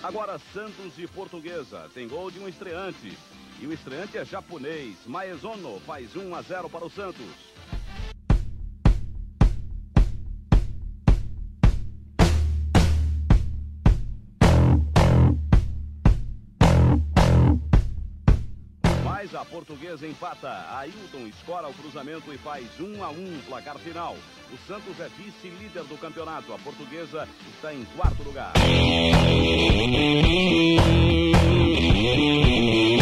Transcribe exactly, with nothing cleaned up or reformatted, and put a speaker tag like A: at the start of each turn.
A: Agora Santos e Portuguesa. Tem gol de um estreante. E o estreante é japonês. Maezono faz um a zero para o Santos. Mas a Portuguesa empata. Ailton escora o cruzamento e faz um a um, placar final. O Santos é vice-líder do campeonato. A Portuguesa está em quarto lugar.